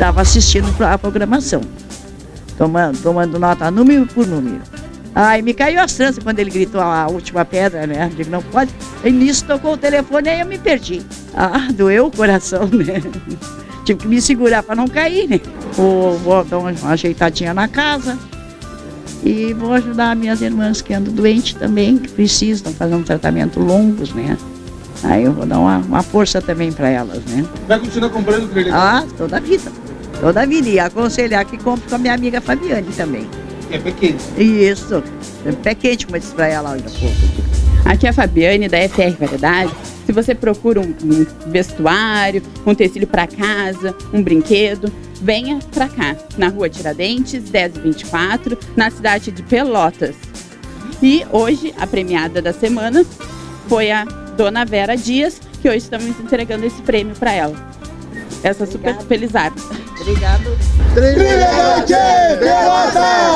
estava assistindo a programação, tomando nota número por número. Aí me caiu as tranças quando ele gritou a última pedra, né? Digo, não pode. E nisso tocou o telefone, aí eu me perdi. Ah, doeu o coração, né? Tive que me segurar para não cair, né? Vou dar uma ajeitadinha na casa. E vou ajudar minhas irmãs que andam doentes também, que precisam fazer um tratamento longos, né? Aí eu vou dar uma força também para elas, né? Vai continuar comprando para ele? Ah, toda a vida. Toda a vida. E aconselhar que compre com a minha amiga Fabiane também. É pé quente. Isso. É pé quente, como eu disse para ela ainda há pouco. Aqui é a Fabiane, da FR Variedade. Se você procura um vestuário, um utensílio para casa, um brinquedo, venha para cá, na Rua Tiradentes, 1024, na cidade de Pelotas. E hoje, a premiada da semana foi a Dona Vera Dias, que hoje estamos entregando esse prêmio para ela. Essa super felizarda. Obrigado. Trilha Pelotas!